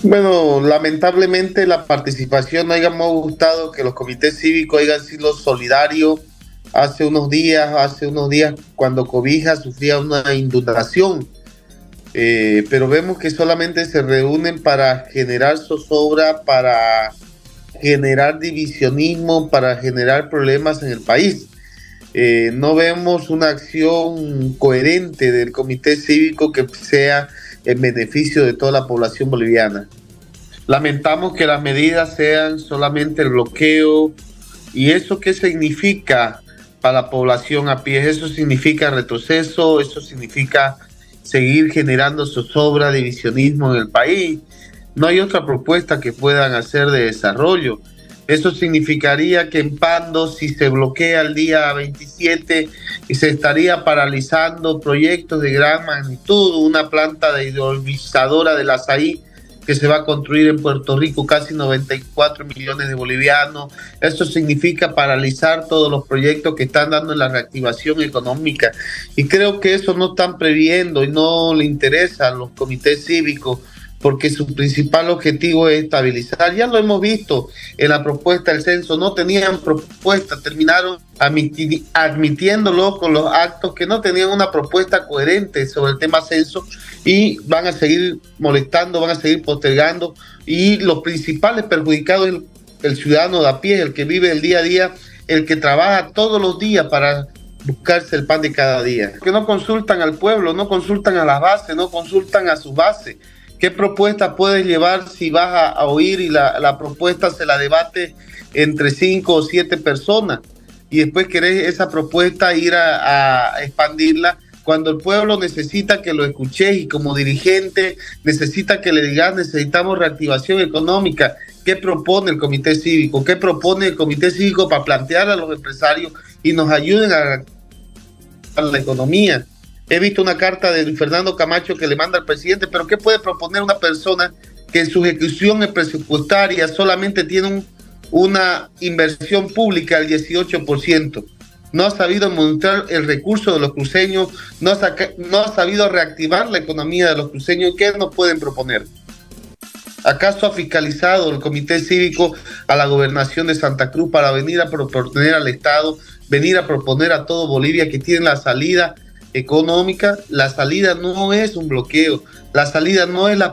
Bueno, lamentablemente la participación no hayamos gustado que los comités cívicos hayan sido solidarios. Hace unos días cuando Cobija sufría una inundación, pero vemos que solamente se reúnen para generar zozobra, para generar divisionismo, para generar problemas en el país. No vemos una acción coherente del comité cívico que sea en beneficio de toda la población boliviana. Lamentamos que las medidas sean solamente el bloqueo. ¿Y eso qué significa para la población a pie? Eso significa retroceso, eso significa seguir generando zozobra, divisionismo en el país. No hay otra propuesta que puedan hacer de desarrollo. Eso significaría que en Pando, si se bloquea el día 27, se estaría paralizando proyectos de gran magnitud, una planta de hidrolizadora del Azaí que se va a construir en Puerto Rico, casi 94 millones de bolivianos. Eso significa paralizar todos los proyectos que están dando en la reactivación económica. Y creo que eso no están previendo y no le interesa a los comités cívicos, porque su principal objetivo es estabilizar. Ya lo hemos visto en la propuesta del censo, no tenían propuesta, terminaron admitiéndolo con los actos que no tenían una propuesta coherente sobre el tema censo y van a seguir molestando, van a seguir postergando, y los principales perjudicados es el ciudadano de a pie, el que vive el día a día, el que trabaja todos los días para buscarse el pan de cada día. Que no consultan al pueblo, no consultan a las bases, no consultan a sus bases. ¿Qué propuesta puedes llevar si vas a oír y la propuesta se la debate entre 5 o 7 personas y después querés esa propuesta ir a expandirla, cuando el pueblo necesita que lo escuches y como dirigente necesita que le digas necesitamos reactivación económica? ¿Qué propone el comité cívico? ¿Qué propone el comité cívico para plantear a los empresarios y nos ayuden a la economía? He visto una carta de Fernando Camacho que le manda al presidente, pero ¿qué puede proponer una persona que en su ejecución presupuestaria solamente tiene una inversión pública del 18%? No ha sabido mostrar el recurso de los cruceños, no ha sabido reactivar la economía de los cruceños. ¿Qué nos pueden proponer? ¿Acaso ha fiscalizado el comité cívico a la gobernación de Santa Cruz para venir a proponer al Estado, venir a proponer a todo Bolivia que tiene la salida económica? La salida no es un bloqueo, la salida no es la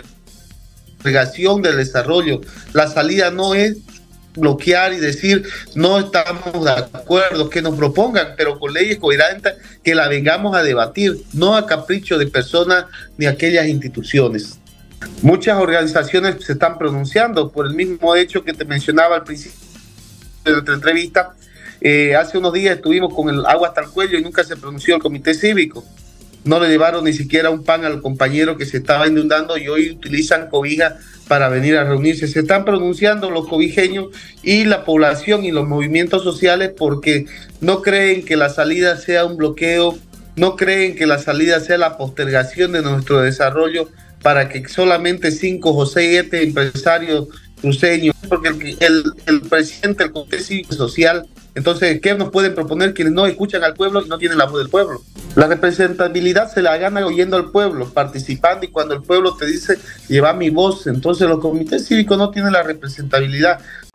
postergación del desarrollo, la salida no es bloquear y decir no estamos de acuerdo, que nos propongan, pero con leyes coherentes que la vengamos a debatir, no a capricho de personas ni aquellas instituciones. Muchas organizaciones se están pronunciando por el mismo hecho que te mencionaba al principio de nuestra entrevista. Hace unos días estuvimos con el agua hasta el cuello y nunca se pronunció el comité cívico. No le llevaron ni siquiera un pan al compañero que se estaba inundando y hoy utilizan cobija para venir a reunirse. Se están pronunciando los cobijeños y la población y los movimientos sociales porque no creen que la salida sea un bloqueo, no creen que la salida sea la postergación de nuestro desarrollo para que solamente 5 o 6 empresarios cruceños, porque el presidente del comité cívico social. Entonces, ¿qué nos pueden proponer quienes no escuchan al pueblo y no tienen la voz del pueblo? La representabilidad se la gana oyendo al pueblo, participando, y cuando el pueblo te dice, lleva mi voz, entonces los comités cívicos no tienen la representabilidad.